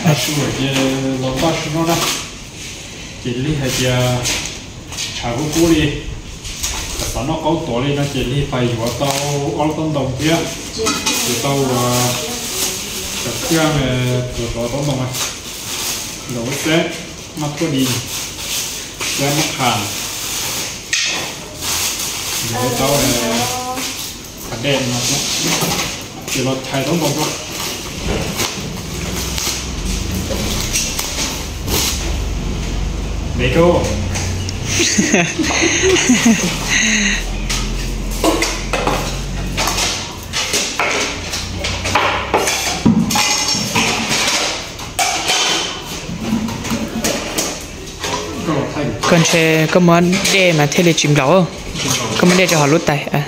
ta chú ở kia lon ba chú nó đó chỉ li hay kia chả có cú đi và nó có tổ lên nó chỉ li phải của tàu ở tông đồng kia thì tàu cái kia mà của tông đồng này nó sẽ mắc cái đi sẽ mắc hàng rồi tàu này cái đèn nó chỉ là thay tông đồng thôi để cô con chơi có món đê mà thế là chìm lẩu không? Có món đê cho họ lút tay à?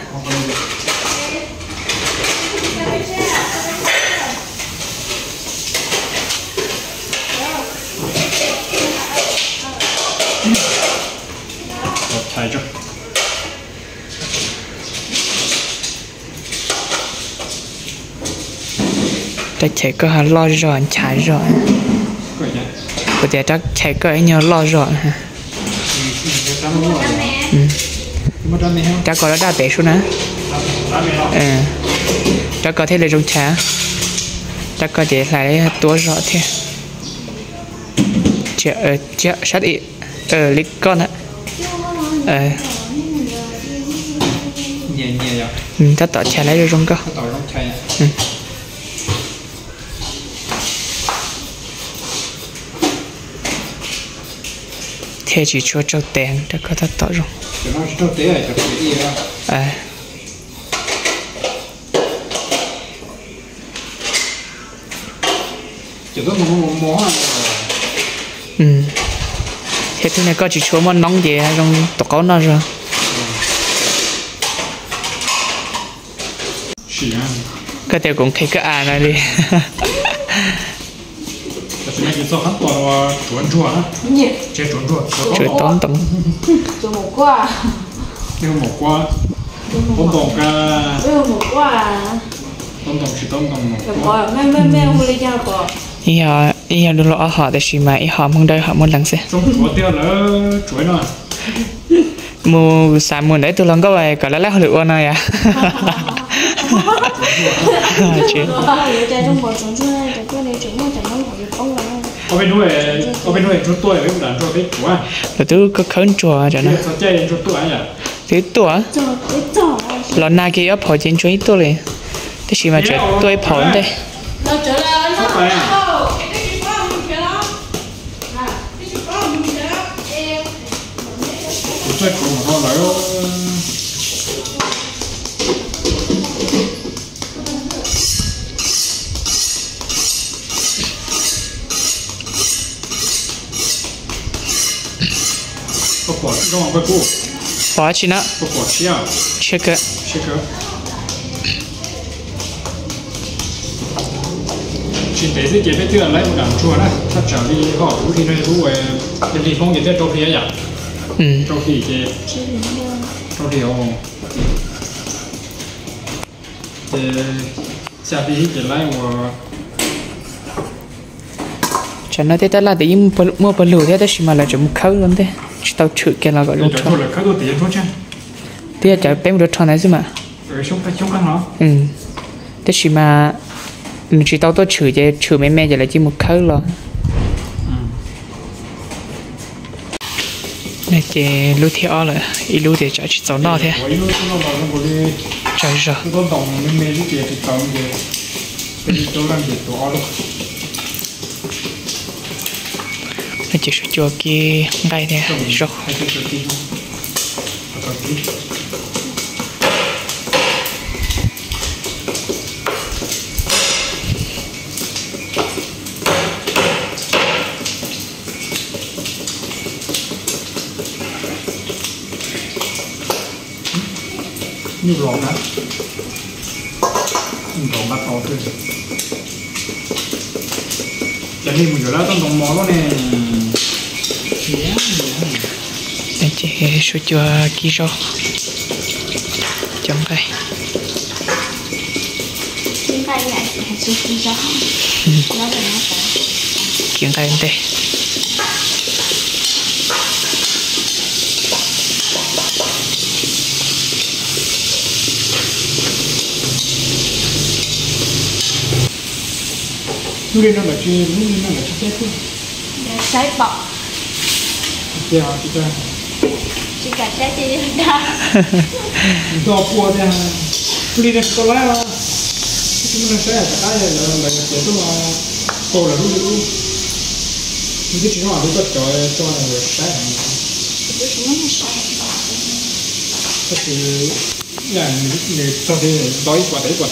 thay cho ta chạy có họ lo rồi chạy rồi có thể chắc chạy có ấy nhờ lo rồi ha chắc có nó đa bể xuống nữa chắc có thể là trong chả chắc có thể lại tua rõ thế chợ sát ít lịch con á nhẹ nhẹ ta tỏ chả lấy được trong cơ thế chỉ cho trâu tiền để có thể tỏ rồi thế thứ này có chỉ cho món nóng gì trong tổ cáo nó rồi cái tiêu cũng thấy cái này đi chuột tóm tấm chuột một quả bông bông ca một quả bông chỉ bông quả mẹ không lấy ra quả ý họ đưa họ để xí mà ý họ mong đây họ muốn làm gì trong tiêu là chuối nữa mua sản mua đấy tôi lần có vậy cả lá họ được ăn này à chứ trong bò trứng chuối cái này trứng mà chẳng nó phải không là ở bên nuôi chúng tôi với một đàn cho biết chúa rồi tôi có khấn chùa cho nó chơi cho tôi ấy à thế tuổi lần nào kia ấp hỏi trên chuối tôi liền thế xí mà chơi tôi phỏng đây chơi cùng họ lại quả trong cái củ quả chín á quả chia chia cơ chỉ để cái chế biến lấy một đằng chua đấy chắc chắn đi họ cũng thì nó cũng về cái gì không cái trâu thì ấy à trâu thì không thì xa đi cái lấy một cho nó thế ta là để mua bờ lúa thế ta chỉ mà là chấm khâu luôn thế chỉ tao chửi cái là gọi luôn cho là khâu tiền thôi chứ thế chả bé một đứa tròn này chứ mà rồi sống ăn nó thế chỉ mà chỉ tao tôi chửi mẹ giờ là chỉ một khâu rồi này chị lúa thì ở rồi lúa thì chả chỉ tao thế trời rồi con đồng mẹ cái gì thì tao gì cái chỗ làm gì tao ở luôn nó chỉ sẽ cho cái gai thế rồi như lon á lon bắt to thôi cho nên mình giờ tao đồng món đó nè để chị số cho ký rau chấm cây này hay số ký rau nó là nó chuyện thay thế lúc lên nó là chưa lúc lên nó là chưa chết luôn sấy bọ chưa chưa chỉ cả sấy thì đã do cua ra lúc lên nó có lá chúng nó sẽ là cái là để tôi mà cô là lúc lúc những cái chuyện đó tôi cho là người sẽ cái từ là người sau khi đói quả đấy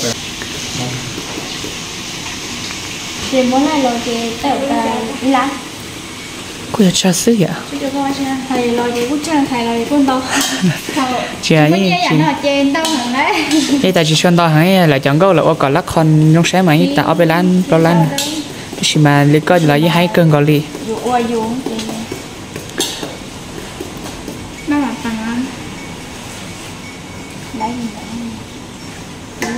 thì món này là thì tao lá cô giờ cho xứ vậy chứ cho coi xem thầy lo gì cũng chơi thầy lo gì cũng đâu chị ấy chị nó trên đâu hả đấy đây ta chỉ chọn tao hay là chọn câu là ô còn lắc con trong sáng mà ít ta ở bên lan bao lan chỉ mà lý coi là như hai cơn gọi li dụ nó là thằng ăn lấy gì vậy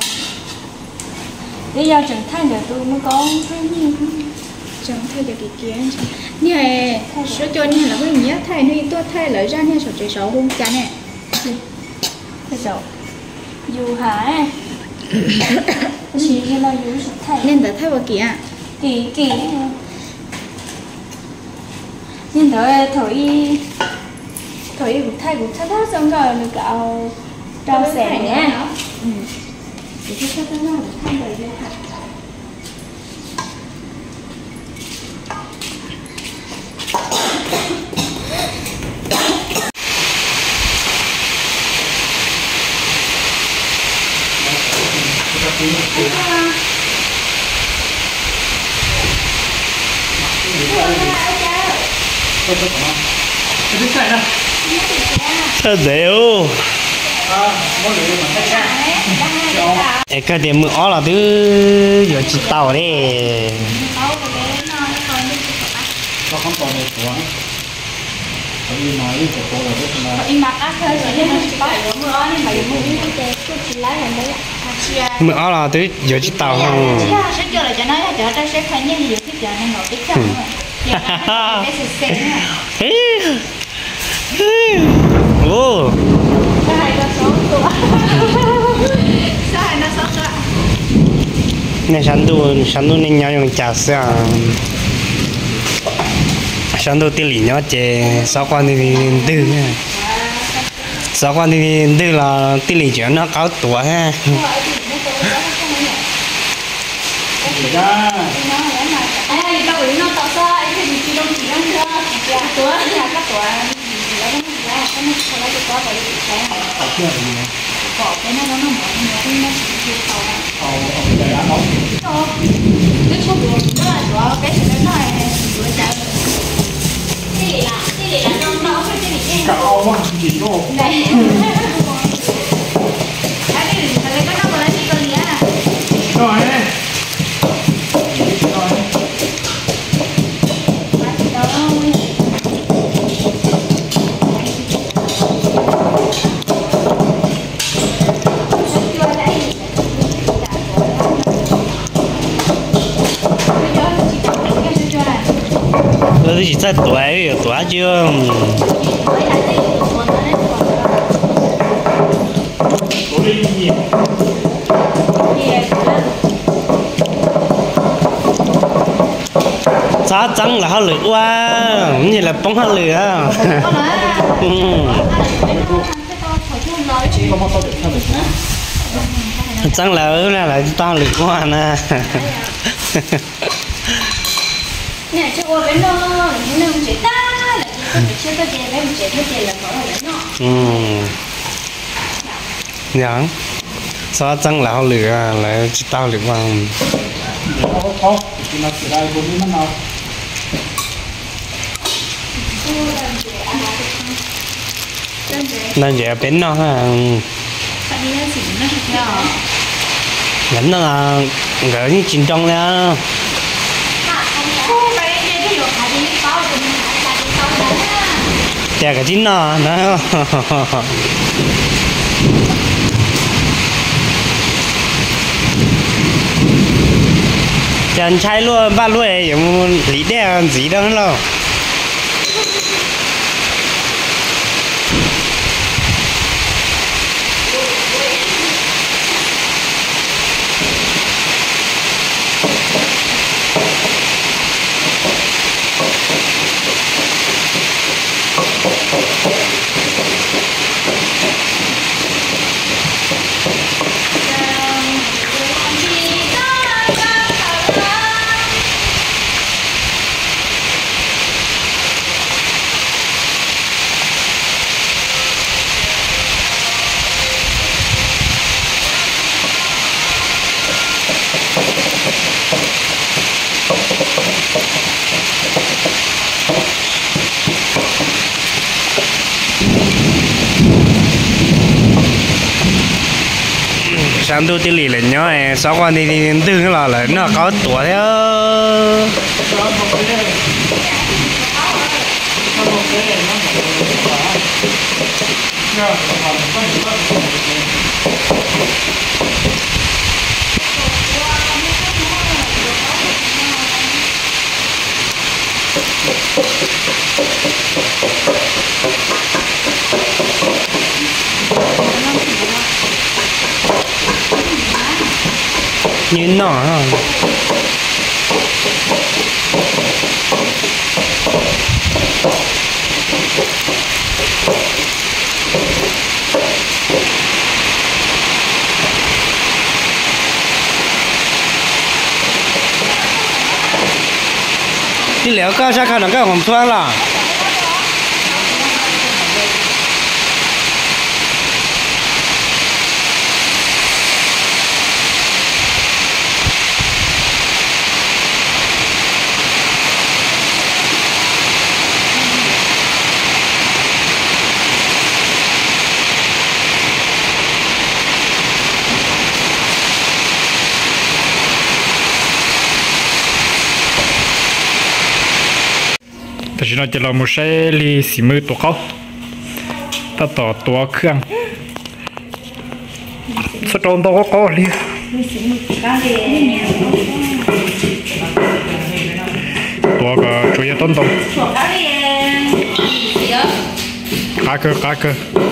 bây giờ trưởng thành rồi tôi mới có thấy gì chẳng thay được cái kia như này số cho như là cái gì thay nuôi tôi thay lợi ra như số chỉ số không chả nè thay số dù hả chỉ như là dù thay nên để thay vào kia kỳ nhưng đợi thổi thay cũng thay đó xong rồi được cạo trao sẻ nhá thì cái thay đó là thay đời lên thay thật đều cái điểm mưa ó là thứ giờ chỉ tàu đấy có không còn này của có đi nói của cô là rất là im mặc ác thôi chỉ nên chỉ phải mưa ó nên phải mưa cái tê cứ chỉ lấy làm đấy mưa ó là thứ giờ chỉ tàu không sẽ cho là cho nó cho nó sẽ phải như gì cái giờ nên ngồi cái chân cái sự sen ô sai nó số tuổi sai nó số tuổi nè sáng tu nên nhau用假设sáng tu tiền lý nhau chế sáu quan thì tư sáu quan thì tư là tiền lý chuyện nó cao tuổi ha cạo mà gì đâu rồi tôi chỉ在tuổi有tuổi chưa giá trắng là họ lửa quá như là bóng họ lửa trắng là tao lửa quá nè nè chứ qua bên đó nó chỉ ta là chỉ có chưa có tiền đấy chỉ có tiền là có là nó dạ sao trắng là họ lửa là chỉ tao lửa quá không thì nó chỉ đây bốn mươi nào nên giờ bên nó ha gánh nó là gỡ như chín trong nha chè cái chín nó chè chân trái luôn ba luôn giống lý đen gì đó đâu sáng tôi tiêu lì lên nhớ này sau quan thì từ là nó có tuổi theo như nọ đi léo cao sao khả năng cái hồng thoáng là แต่ฉันจะลองมาใช้ลีสีมือตัวเขาถ้าต่อตัวเครื่องสตรองตัวเขาลีตัวก็ช่วยต้นตรงcá cơ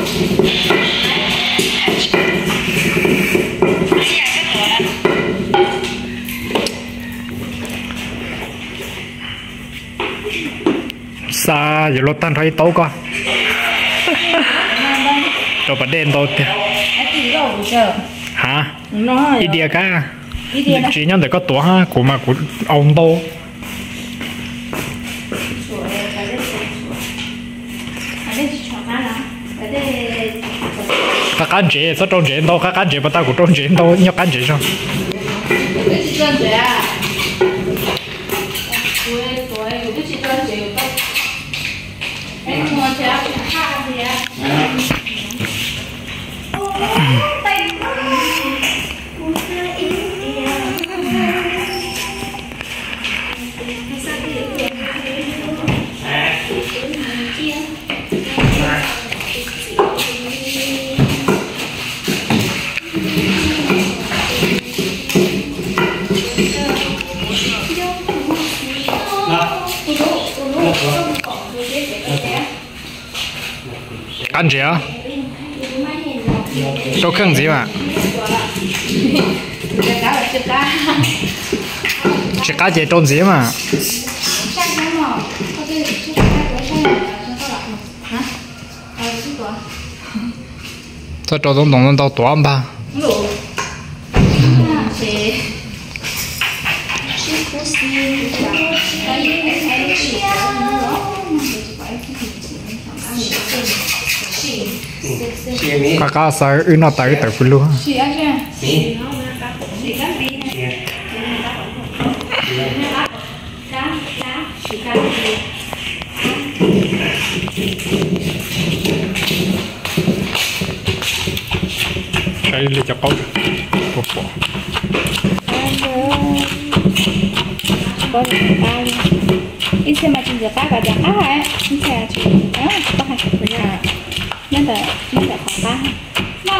xa giờ lót tan thấy tấu con cho bà đen tao kìa hả ít địa cả chỉ nhân để có tổ ha của mà của ông tao các anh chị sao trong chuyện tao các anh chị bắt tao của trong chuyện tao nhóc anh chị sao anh chị à đâu khăn gì mà chỉ cá chị trôn gì mà sao trôn tổng tổng tao toán ba kakak saya ini tahu tak perlu. Saya lihat cakap, apa? Ít xem mà chừng giờ cá cả chẳng á hả? Ít xem chừng á, có hả? Nên là khoảng cá.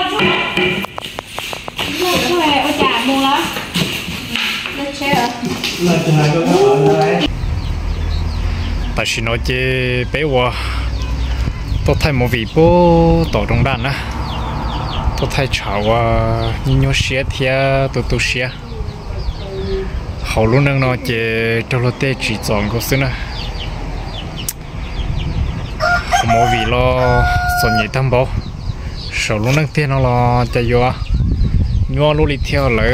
Mua này, ôi chà mua lắm. Lên xe rồi. tại vì nó chỉ bé quá tôi thấy một vị bố tổ trong đàn á tôi thấy cháu nhiều xe thì tôi xe hầu luôn năng nó chỉ trong lúc tết chỉ chọn có xin á một vị lo sồn nhị tam bảo sau luôn năng tiền nó lo chạy vô nhua luôn đi theo lại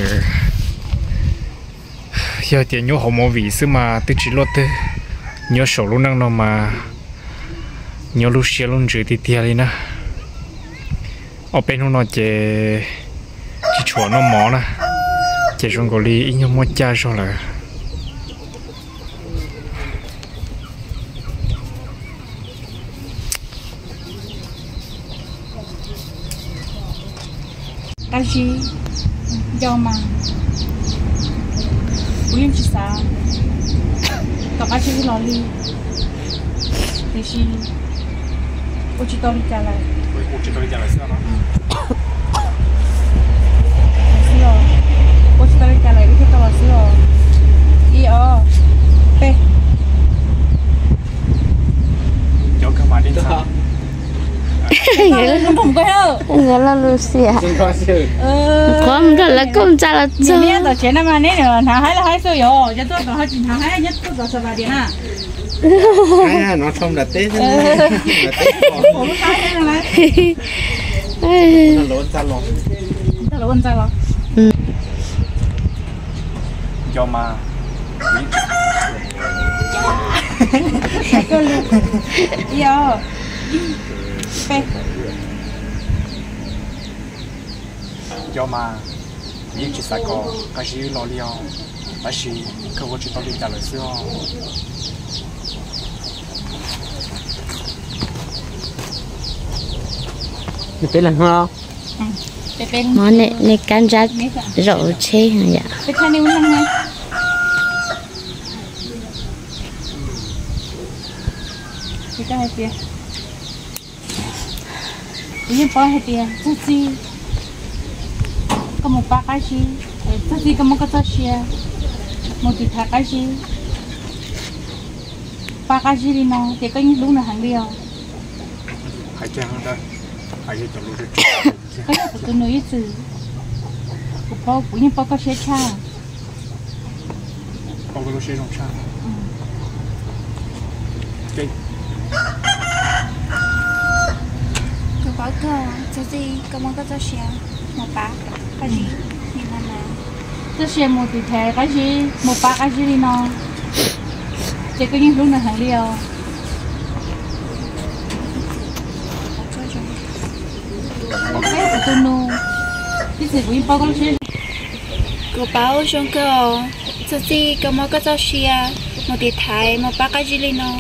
giờ tiền nhua hầu một vị xứ mà tôi chỉ lo tới nhớ sổ luôn năng nó mà nhớ lúc xe luôn chữ thì theo đi nè ở bên nó chỉ chùa nó mỏ nè chỉ trong cái ly ít nhau mua cha rồi là cái gì do mà William chỉ sao có cái gì lo li thì gì cô chỉ tao đi trả lại sữa cô chỉ tao đi trả lại cái tao là sữa p cho các bạn đi thăm không có đâu người là Lucia con rất là công cha là chưa biết tao chuyện nào mà nè thằng hai là hai số rồi cho tôi còn hai chuyện thằng hai nhất tôi còn sao bà điện à hai nó không đặt tết không hai nữa này nó lộn ra lo cho mà p cho mà những chỉ sai có cái gì lo liao bác sĩ cơ hội chỉ tao đi trả lời xưa tết là không món này canh rát rượu chê hả dạ cái thanh này uống này cái hai tiền ini apa hati cuci kamu pakai sih cuci kamu kata sih mau dipakai sih pakai sih di mana dia kan lu nak hanggil hai chân đây hai chân chồng luôn cái này tôi nói chứ cô phụ nhân pakai sih cha có cái xe trong cha cái có cái gì kamu kata sih mau pakai cái gì di mana cái gì mau dipakai cái gì mau pakai sih di mana dia kan lu nak hanggil tôi nu cái gì cũng bao con xe cô bảo trong cái gì có một cái gì một địa thái một ba cái gì lên nó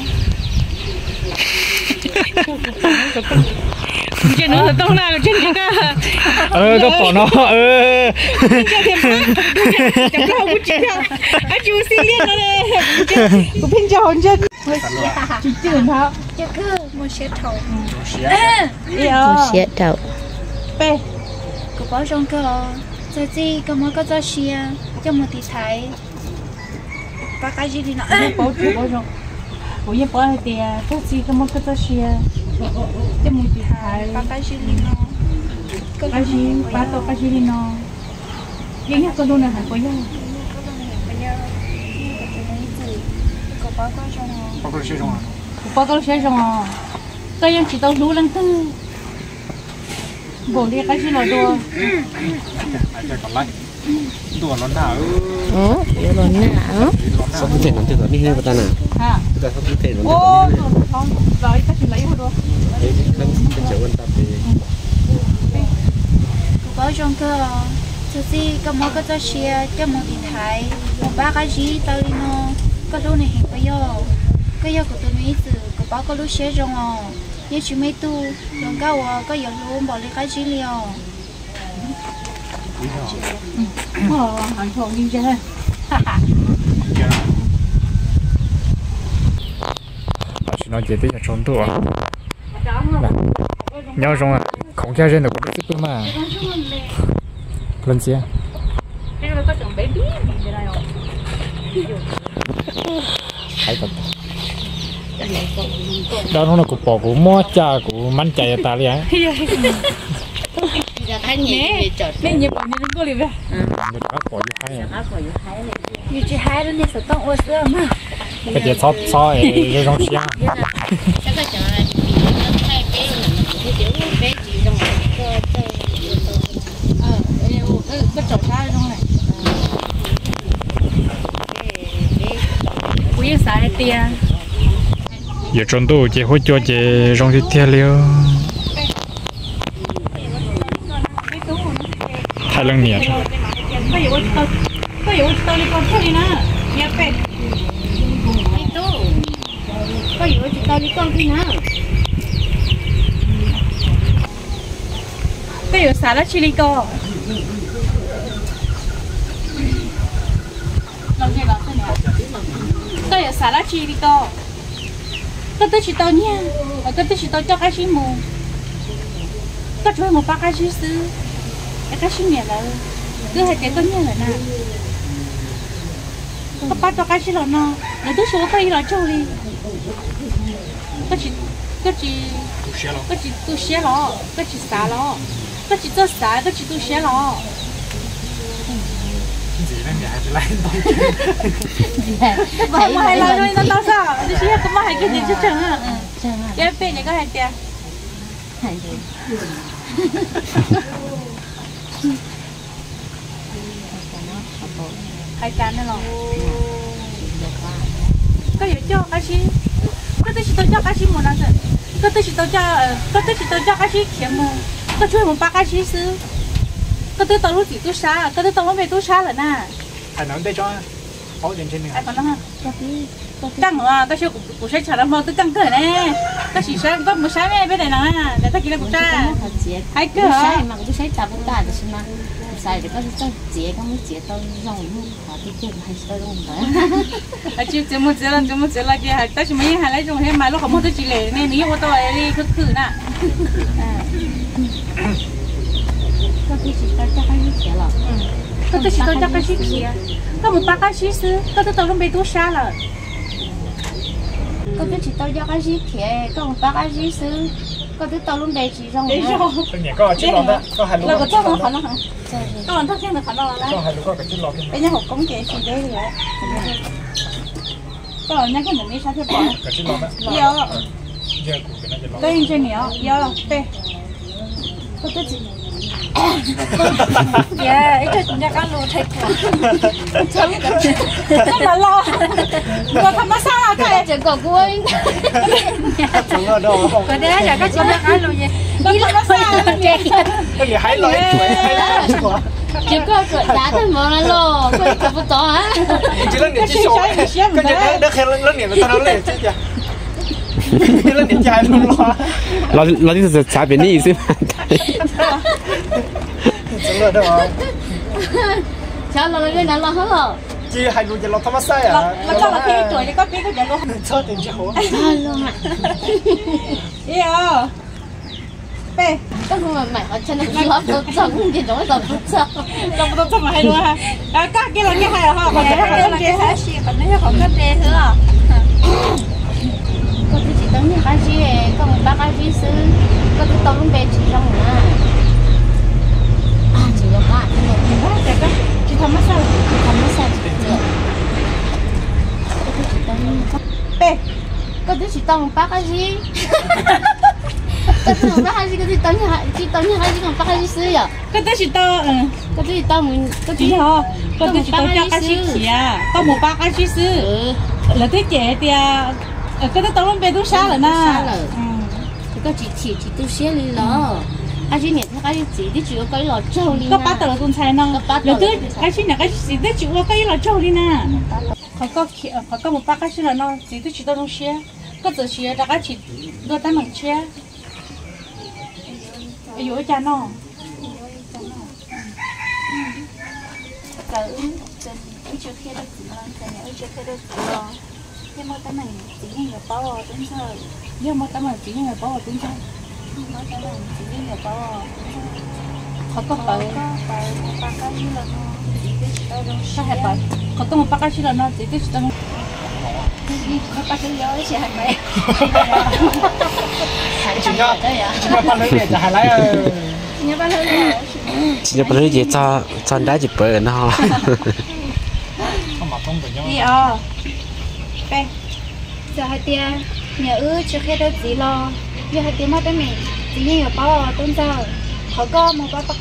cái nó tông nào trên cái cái bỏ nó cái thêm cái không có chuyện anh chú xin liên nó đây cũng pinch cho hồn chân chỉ chửi tháo chứ cứ một xe thầu một xe thầu p cô bảo trong cái gì có một cái gì cho một địa thái ba cái gì lên nó bảo trong bố yên bảo thì cái gì có một cái gì cho một địa thái ba cái gì lên nó cái gì ba tổ cái gì lên nó những cái con đồ này hẳn có nhau cô bảo có trong có cái xe trong à bao con xe rồi cái yang chỉ tao lú lăng tư bổ đi cái gì là đồ hai chân còn lại đùa nó nào yêu luôn nè sao không thể làm thế được đi hết ta nào ha ta không thể làm ô không rồi cái gì lấy đồ thế không cái chỗ quan tâm thì cô bảo trong cái gì có một cái gì cho một địa thái một ba cái gì tao lên nó cái lúa này hiện cái của tôi nói từ cô bảo có lúa xe rồi nếu chỉ mấy tu đồng cao có giờ luôn bỏ lên cái gì liền hàng thùng như thế chỉ nói chuyện tới trốn tụ nhau trong à không kia trên được cũng biết mà lần xe cái nó có chừng bé bí gì đây không thấy thật đó nó cũng bỏ cũng mua cha cũng mang chạy ta đi á nên nhiều bạn nên có liền vậy người ta bỏ vô hay à như chị hai đứa này sẽ tông ô sữa mà cái gì sót soi cái trong xe cái trồng ra trong này quý sai tiền giờ trongตู้chị hỗ trợ chị trong cái tiền liêu太冷面了。 cóอยู่ตอนนี้còn thôi nè nhàเป็ดcóอยู่ตอนนี้còn thôi nè cóอยู่สาระชิลิโกลองให้เราขึ้นเนี่ยก็อยู่สาระชิลิโกก็ตัวชิโตเนี่ยก็ตัวชิโตเจ้าข้าชิมูก็ช่วยหมูปลาข้าชิซื้อข้าชิเนี่ยแล้วcứ hai tiếng có nhiều rồi nè có bắt cho cái gì rồi nè để tôi số cái là châu đi có chỉ tôi xé nó có chỉ xả nó có chỉ tôi xả có chỉ tôi xé nó vậy mà hay là rồi nó tao sao tôi xé có mà hay cái gì chứ chẳng à cái bên này có hai tiếng hai chán nữa rồi có gì cho cái gì có tôi chỉ tôi cho cái gì một lần rồi có tôi chỉ tôi cho cái gì kiếm mà có chơi một ba cái gì xứ có tôi tao lúc chỉ tôi xá có tôi tao lúc về tôi xá rồi nè Anh nói đây cho có tiền trên ai còn nữa căng à tôi chưa cũng sẽ trả làm tôi căng cỡ nè tôi chỉ sáng có một sáng mẹ bên này nè để tôi kiếm được một cha hai cỡ mà tôi sẽ trả một cả được mà sai thì có cho chế không chế tôi rong luôn họ đi chơi hay tôi luôn đấy à chứ một chế là cái ta chỉ mấy hai lấy trong hết mà lúc không tôi chỉ lấy nên nếu tôi đi cứ thử nè có tôi chỉ tôi cho cái gì chế rồi có tôi chỉ tôi cho cái gì kia có một ba cái gì xứ có tôi luôn bị tôi xa rồi có tôi chỉ tôi cho cái gì kia có một ba cái gì xứ có tôi tao luôn bị chỉ rong đấy rồi Cái nhà có chút lọt đó, có hai lúa là có có chút cho lọt nó đó. có lần thắc thêm được khả năng là Có hai lúa có cái chút lọt. bây giờ học công nghệ chỉ đấy rồi có lần nhắc cái mình đi sao thế bỏ Cái chút lọt đó. giờ Giờ của cái nóจะลอ đây hình trên nhiều giờ đây có tôi chỉ yeah ít cho nhắc ăn luôn thấy rất là lo còn thầm sao à thầy chỉ có cuối Chẳng ở đâu không? cái đấy là các chị nhắc ăn luôn vậy đi là sao Cái gì hãy nói hay là chúa. chỉ có chuyện đá thôi mà nó lo quên cả bút to á Chỉ lên điện chỉ số. Cái gì đó khen lên điện tao nói lên chứ chứ. Lên điện chạy luôn lo. เราที่จะใช้เป็นนี่ใช่ไหม Chẳng ở đâu. sao lo lên nó lo hết rồi Chỉ hai lúaจะลอทำมาใส่อ่ะ nó cho là khi tuổi thì có biết cái luôn cho tiền cho hổ. sao luôn à yeah bê có không mà mày ở trên nó lo bút trống thì nó lo bút trống đâu có trong mà hay luôn ha các cái là cái hay là họ còn cái là cái hay gì còn nó không có đê nữa có tôi chỉ tao những cái gì có một ba cái gì xứ có tôi tao luôn bị chỉ rong nữa à chỉ có ba cái đó chỉ thầm mắt sao không có sao chỉ được có tôi chỉ tao bê có tôi chỉ tao một ba cái gì có tôi một ba cái gì có tôi tao những cái gì còn ba cái gì xứ vậy cái đó chỉ to có tôi chỉ tao mình có chỉ họ có tôi chỉ to cho cái gì kia có một ba cái gì xứ là thế trẻ thì cái đó tao luôn bị tôi xa rồi nè có chỉ tôi xé đi lo cái gì nhỉ cái gì đi chịu cái lò trâu đi có bắt đầu tuần sai nó rồi thứ cái gì này cái gì đấy chịu cái là trâu đi nè họ có một ba cái gì là nó chỉ tao luôn xé có tự xé ra cái chỉ đôi tay mình xé ai dối cha nó chưa khi được chưa khi được cái món tấm này chỉ như là bao đúng sao nhưng món tấm này chỉ như là bao đúng sao món tấm này chỉ như là bao họ có phải ba cái như là nó chỉ cái chỉ đâu có hai bảy họ tôi một bác cái là nó chỉ biết tao nó bắt cái gió chị hành mày chúng ta bắt lấy để trả lại nhớ bắt hơi rồi chỉ bắt lấy gì cho đá chỉ bự nó không mà không được nhau đi bé giờ hai tia nhớ chưa khi đâu gì lo giờ hai tia mất tới mình chỉ như bao tôn giờ họ có một ba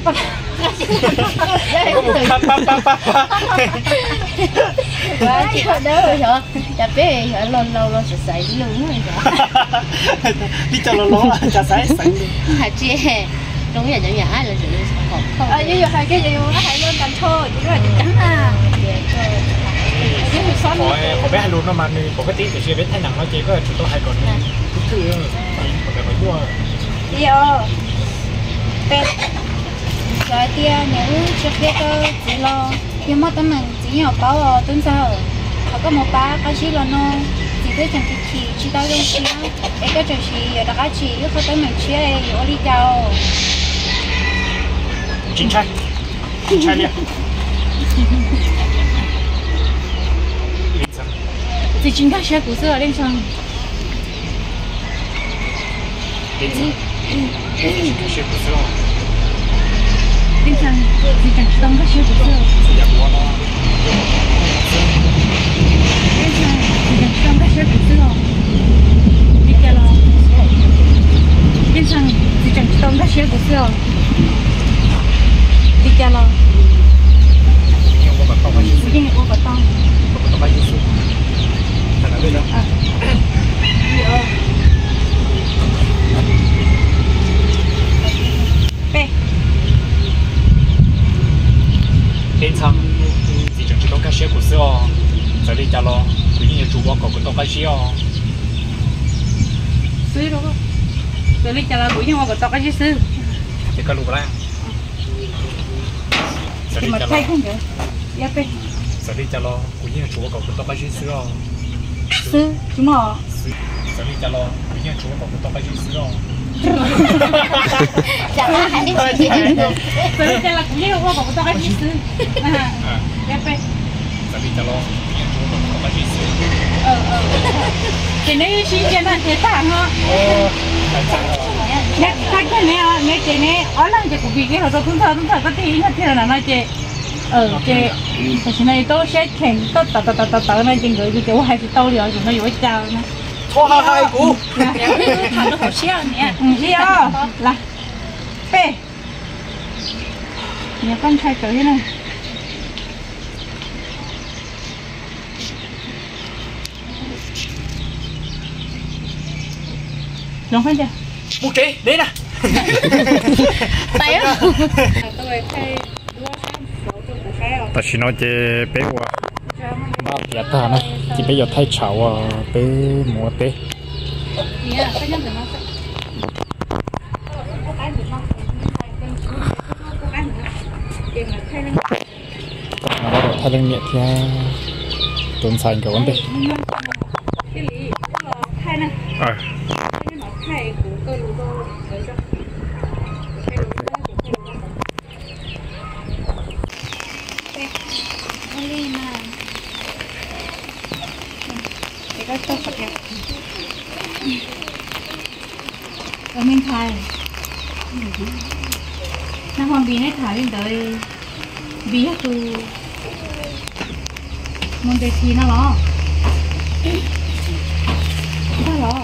chị họ đỡ rồi hả chả biết hả lâu lâu lo sạch sạch luôn rồi đi cho nó lố cho sạch sạch hả chị đúng rồi giống như ai là sự không như hai cái gì nó hay lên làm thôi chỉ là trắng à có bé luôn nó mà có cái tí thì chưa biết thay nặng nó chỉ có chúng tôi hay còn cứ thứ còn phải mua đi bé giờ tia nhớ chưa biết đâu chỉ lo nhưng mà tụi mình chỉ nhỏ bao tuần sau họ có một ba cái gì là nó chỉ biết chẳng chỉ tao dùng xí ấy cái chuyện gì ở đó chỉ có tụi mình chia ở đi chào chín chai liền thì chính các xe của xưa lên sang đến cái chuyện của xưa lên sang thì chẳng đông các xe của xưa dạ của nó lên sang thì chẳng đông các xe của xưa đi kia lo lên sang thì chẳng đông các xe của xưa đi kia lo nhưng mà không phải đi nghe ô bà tông không phải gì thật là bây giờ đến thăm thì chẳng chỉ có cái xe của xưa giờ đi chả lo cứ như chủ bao có cái xe xứ đâu tôi đi chợ là buổi nhưng mà có tao cái gì xứ thì cái lục ra giờ thì đi mà chả thay lo không được ya pe giờ đi chả lo cứ như chủ bao có cái xe xứ chúng nó giờ đi chả lo cứ như chủ bao có cái xe chẳng hạn đi tôi đi chợ là cũng như có tao cái gì xứ ya pe giờ đi chả lo cứ như chủ bao có cái xe thì nếu xin cho nó thế tạng ha nhắc cái này nhắc cái này ở lần chỉ có việc cái họ thông thường có tí hết thì là nói chị chị thì này tôi sẽ khen tôi tao này chừng rồi thì hay thì tôi rồi chúng nó vừa chào nè thôi hai cú thằng nó hổ xeo nè đi là pe nhà con trai tới thế này đúng không chị? ok đấy nè tay á ta chỉ nói chơi bé qua ba giờ ta nó chỉ bây giờ thay chảo bé mua bé nó bắt đầu thay lên miệng thì tuần xanh cái vấn đề ở bên Thái nó hoàn bị này thả lên tới bị hết từ môn đề thi nó lo nó lo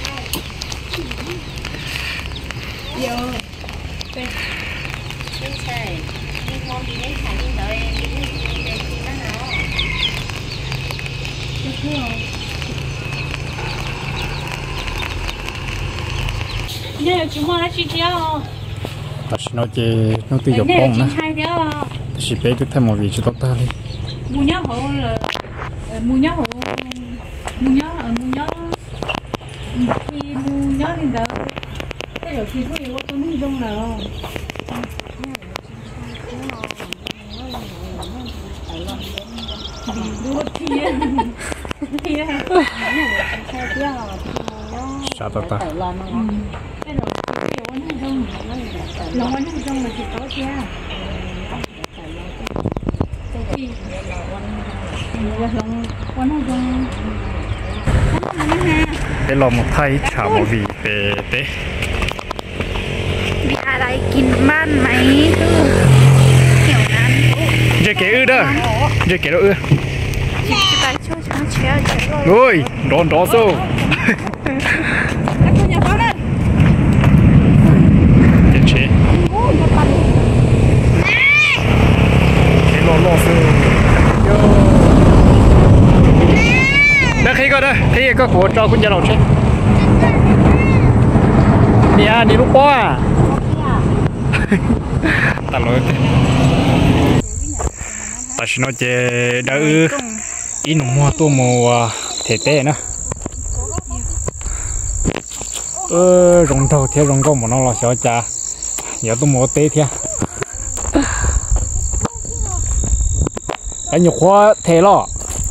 yo bên sai đi môn bị này thả lên tới môn đề thi nó lo nè chúng ta chỉ theo ta chỉ nói chơi nó tự dục bông nè ta chỉ bé cứ thêm một vị trí tốt ta đi mua nhớ hộ là mua nhớ khi mua nhớ thì đỡ cái đầu thì có nhiều tôi nghĩ trong là sao ta ta cái đầu lòng anh trong là chỉ có kia thì cái lò một thay chả một vị tê tê bị ai kín ban máy thứ kiểuนั้น chơi kế ư đó chơi kế đó ư chỉ bài cho nó chéo chéo rồi đón đó số tiền chế cái lò số đã khi có đó khi có của cho cũng cho lột chứ đi à đi lúc bó à ta lỗi ta chỉ nói chơi đỡ ít mua tô mùa thể tệ nữa rồng đầu theo rồng câu mà nó là sợ cha giờ tô mùa tê theo đánh nhục hoa thế lo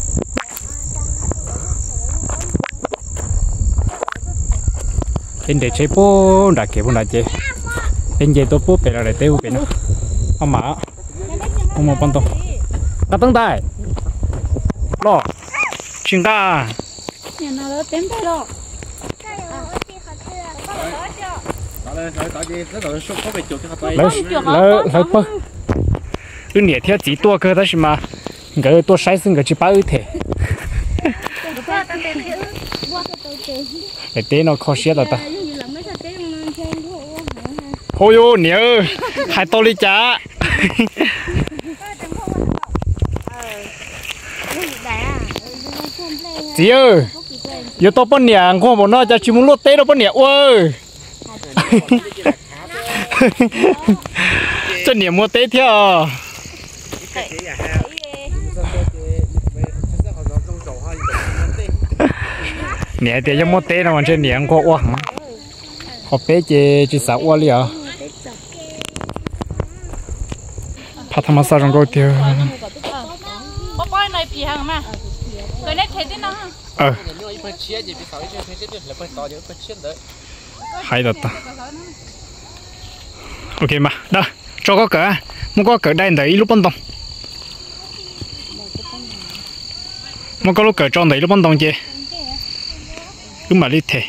bên để chơi po đã kể bên đã chơi bên chơi tôi po về là để tiêu về nó ông mà ông mà bắn tông ta tăng tay lo chừng ta nhà nào đó tém tay đó lấy po cái nhẹ theo chỉ tua cơ đó chứ mà cái tua sai sinh cái chỉ bao thể để té nó khó xé rồi ta thôi ô nhớ hai tô ly trà chị ơi giờ tôi bắt nhàng không một nó cho chỉ muốn lót té đâu bắt nhàng ơi cho nhàng mua té theo nhẹ thì cho mua té nó còn trên nhàng có quá họ bé chỉ sợ quá liền phát tham gia trong câu tiêu bói này phì hàng mà cái này thấy thế nào hay đó ta ok mà đó cho có cỡ muốn có cỡ đây để lúc bắn tông muốn có lúc cỡ tròn để lúc bắn tông chứ cứ mà đi thế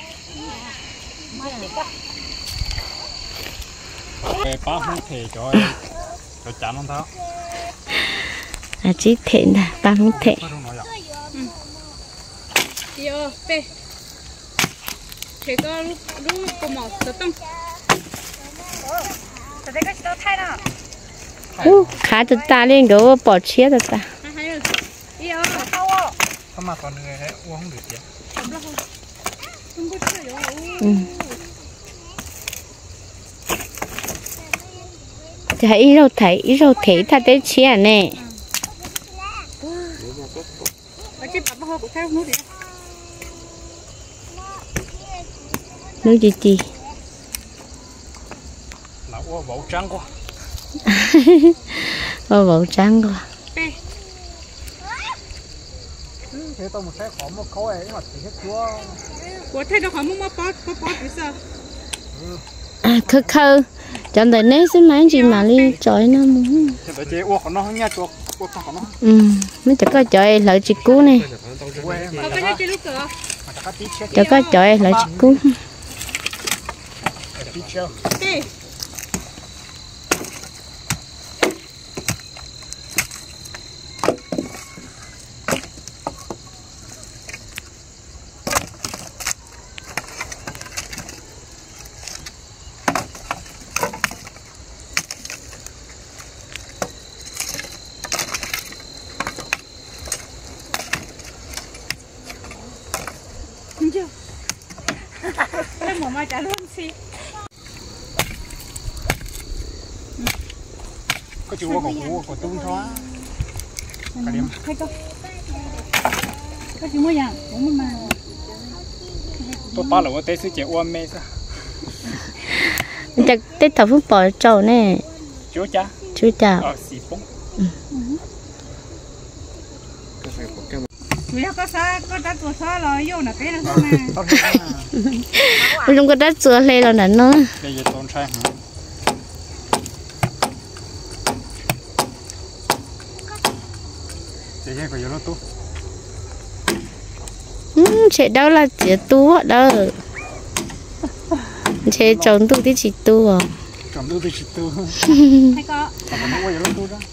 ba không thể cho chán không tháo chỉ thể là ba không thể giờ pe thế có lúc có mỏ sợi tông thế cái sợi thay nào khá từ ta lên cái bỏ chia từ ta không mà còn người đấy uống không được chứ thấy đâu thấy ta tới chia nè nước gì là uống vẩu trắng quá vẩu trắng quá thế tôi một cái khó một khối ấy mà chỉ hết chúa của thay đâu khỏi muốn bót thì sao khơ chọn tới nấy xin mấy chị mà đi chọi nó muốn thế chị uống nó không nha chuột uống nó mới chỉ có chọi lợi chị cú này chỉ có chọi lợi chị cú Cái mỏ mà trả luôn xí. có chịu của tung xóa cái điểm Hay không? Có chịu mua dạng cũng mà tôi ba là tế sư trẻ uống mê sao chắc tết thảo phúc bỏ trâu nè chú cha xì bông vì có sao có đất của sao rồi vô là cái nó sao không có đất sửa lên rồi nó bây giờ tôn sai hả thế cái gì của yếu tu chế đâu là chế tu đó chế trồng tu thì chỉ tu à trồng tu thì chỉ tu hay có còn nó quay yếu tu đó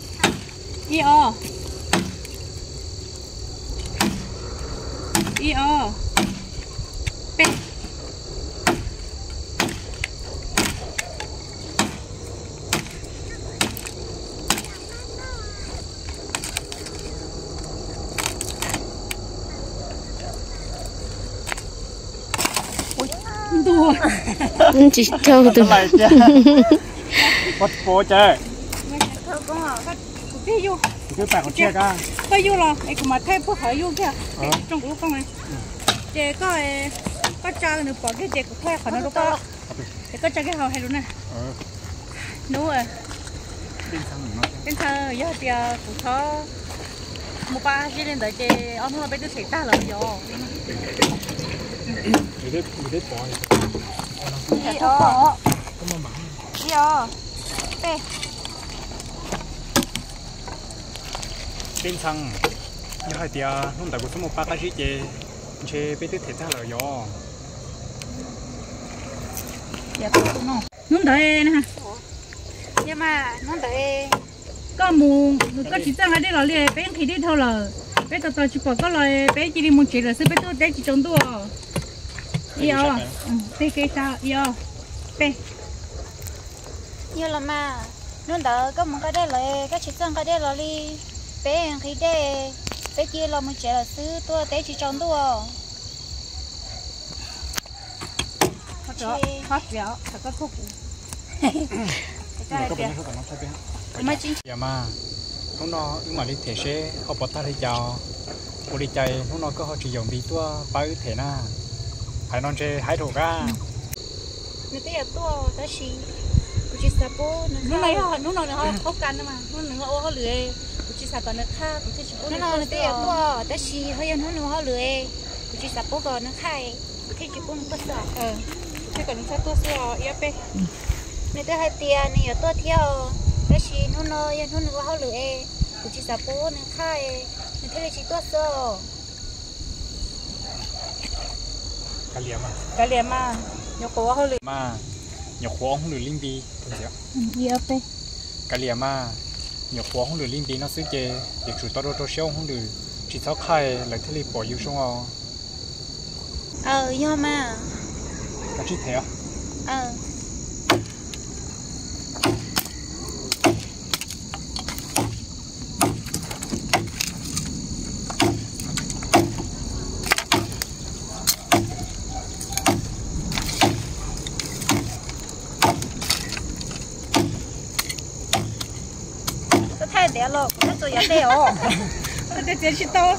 Io Pe đùa chỉ trâu tu lại chứ bắt phố chơi cái bạn của chơi cả có vô rồi ấy cũng mà thay phúc hỏi vô kìa trong lúc không này chị có cho nữa bỏ cái chị cũng thay khỏi nó đâu có chị có cho cái hào hay luôn nè đúng rồi bên thơ giờ thì cũng có một ba chỉ lên đợi chị ông nó bên tôi thấy ta là rồi để bỏ Pe bên thằng như hai tia hôm tại cuộc sống một ba cái gì chơi bên tôi thấy ta là rồi nó đợi nè nhưng mà nó đợi có mù có chỉ rằng là đi là liền bên thì đi thôi là bên tao chỉ bỏ có lời bên chỉ đi muốn chỉ là sẽ bên tôi chỉ trồng đua yêu thế cái sao yêu bên như là mà nó đợi có một cái đây là cái chỉ rằng cái đây là đi bên thì đây bên kia là muốn chỉ là xứ tôi để chỉ trồng đua phát biểu thật có thuốc cái bên nó sai bên mà chính giờ mà nó mà đi thể sẽ họ bắt ta đi chào cô đi chạy nó có họ chỉ dùng đi tua bao thể na hay non chơi hái đồ ra người ta ở tua ta xí chỉ sao bố nó này họ không can mà nó họ lười chỉ sao còn nó khác chỉ bố nó người ta ở tua ta xí hay nó họ lười chỉ sao bố còn nó khai thì chỉ bố nó có sợ thế còn nó tua xưa ia pe người ta hay tiền này ở tua theo ta xí nó họ lười chỉ sao bố nó khai người ta chỉ tua sợ cái liềm mà nhiều khó hơn mà nhiều khó không được linh bi ia pe cái liềm mà nhiều khó không được linh bi nó sẽ chơi để chủ tao đâu xéo không được chỉ sáu khai lại thế li bỏ yêu xong nhưng mà cái gì thế để lo nó tôi giờ đeo để chỉ to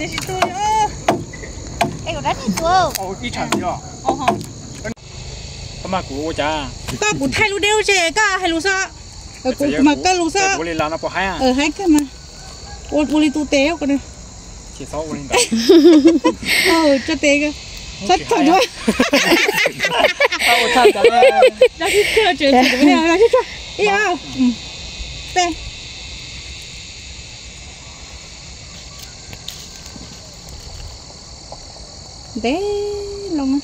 em có đánh chưa đi chẳng chưa có mà của cha có bút thay lu đeo chứ có hay lu sao mà có lu sao bố lên làm nó bỏ hai hai cái mà bố lên tu téo cái này chỉ sáu bố lên đó cho té cái rất thật quá nó thích chơi nó thích chơi yêu té đấy lòng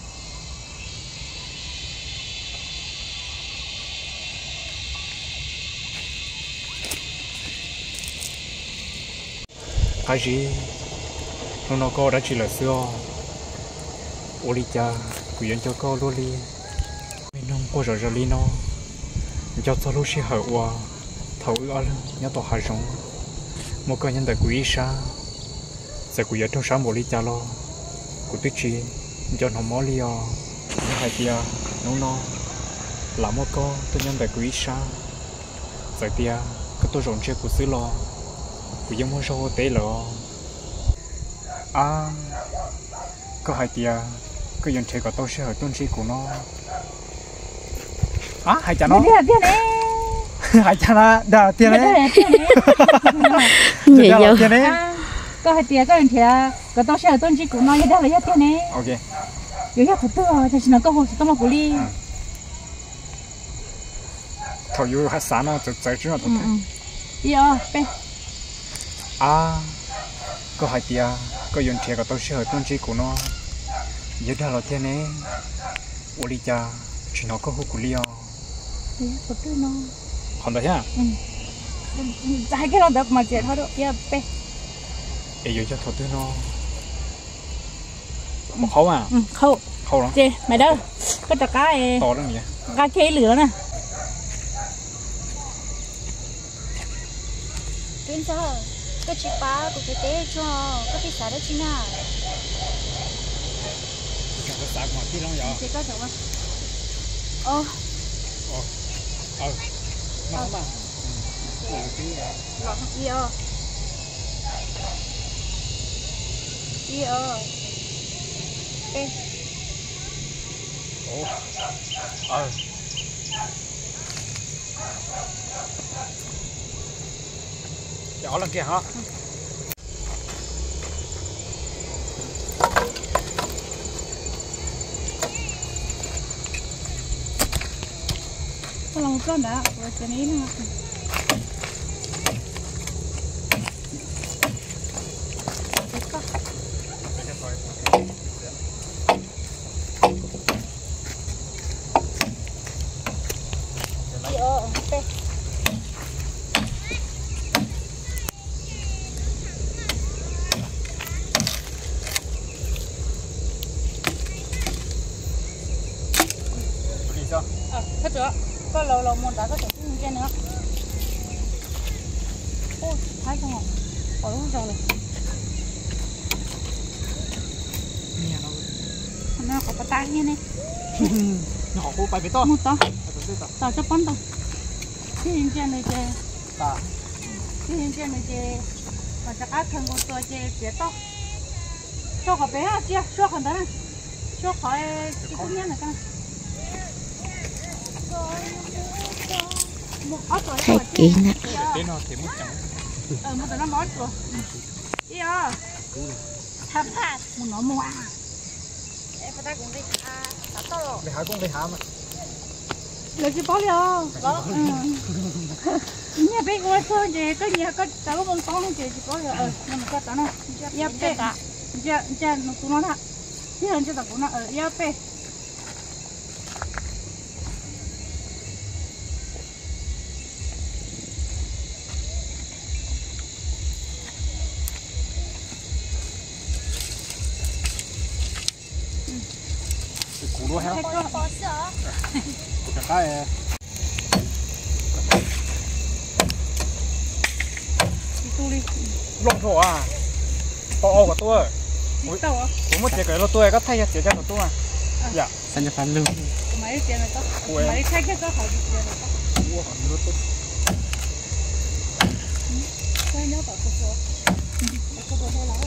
cái gì nó có đã chỉ là xưa Olicha của dân cho con luôn đi mình không có rõ đi nó cho tôi lúc xí hở qua thầu ở nhớ tổ hải sống một cái nhân đại quý sa sẽ của dân trong sáng Olicha lo của tôi chỉ cho nó mỏ liò hai tia nó là một cái nhân đại quý sa giờ tia cái tôi rộng chơi của xứ lo của dân muốn số tế lo có hai tia cái dân chơi của tôi sẽ ở tuần trí của nó hai cha nó hai cha nó đào tiền đấy nhiều tiền đấy có hai tia có dân chơi cái tôi sẽ ở tuần trí của nó như đó là giá tiền đấy ok giờ giá phụ tư thì nó có hồ sơ tao mà của ly thầu yêu hát sáng nó tự chạy chứ nó tự yêu pe có hai tia có dùng thiệt có tôi sẽ hơi con chi của nó giờ đó là thế này uli cha chỉ nó có hút của liao có tôi nó còn đấy ha hai cái đó được mà chết thôi đó kia pe ấy giờ cho thổi tôi nó một khâu à khâu đó chị mày đâu có chả cái to lắm vậy cái chế lửa nè tuyến sao cái chị ba của cái té cho cái tí xả đó chị nào cái sạc mà tí lắm vậy chị có được không nó mà lọt đi ơ đi ơ ê nhỏ lần kia hả có lòng con đã rồi cái này nè hết chưa có lâu muốn đã có thể dùng cái nữa ôi thái không bỏ luôn rồi nó có bắt tay như này nó có phải to một to cho bắn to cái hình trên này chơi cái hình trên này chơi mà chắc ăn thân con tôi chơi bé to cho cả bé à kia cho cả đó này cho khỏi cái cũng nhá này cái thay kín ạ cái nó thì mất chẳng một nó mót rồi đi à thằng phát một nó mua em phải ta cũng đi à to rồi để hai con để hả mà lấy cái bao liều nhà bé của tôi gì cái nhà cái cháu con con gì chỉ có là nhưng mà cái nó nhà bé nhà nó cũng nó thì hơn cho tao cũng nó nhà bé củ đua heo bỏ sợ cái lông thổ à to của tôi cũng một cái lông tôi có thay cái của tôi à dạ xanh phán luôn mấy tiền này có mấy thay cái có hỏi tiền này có mua hẳn lông tôi quay nhớ bảo cô cô thôi là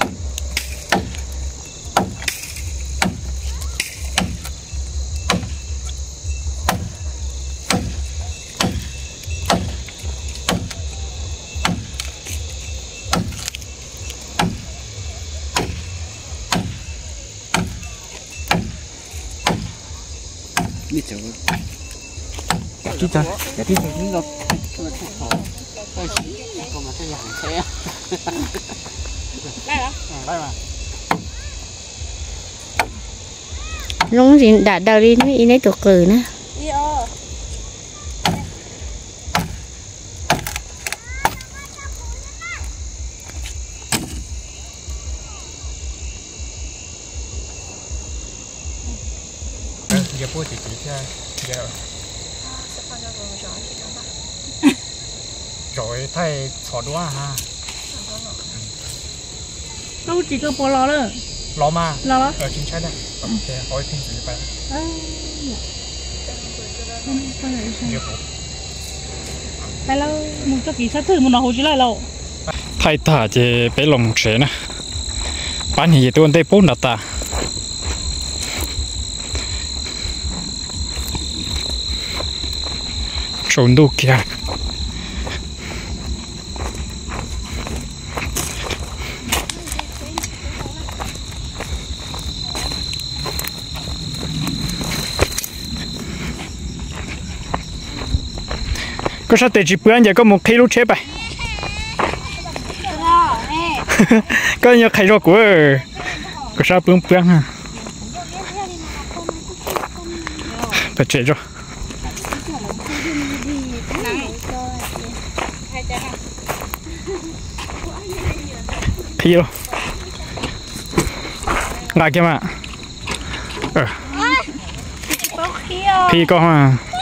đi chợ đi chợ đi chợ đi đâu còn mà thấy hàng xe đây mà lúc gì đã đào đi nó in ấy tổ cử nữa giờ bố chỉ cho giờ rồi thay xỏ đũa ha đâu chỉ có bỏ lò nữa lò mà lò ở trên trái đây ok hỏi thêm gì vậy giờ bố đây là một cái kỹ thuật thử một nó hồ chỉ lại lâu thay ta chỉ bé lồng sẻ nè bán gì tôi đây bốn đặt ta trốn đâu kìa có sao để chỉ bữa giờ có một kilo chế bài có nhiều khai rô của có sao bướng bướng ha phải chạy rồi khi rồi ngại kia mà khi có mà